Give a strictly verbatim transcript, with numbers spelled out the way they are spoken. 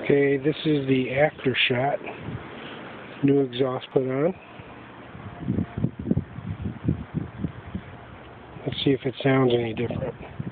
Okay, this is the after shot. New exhaust put on. Let's see if it sounds any different.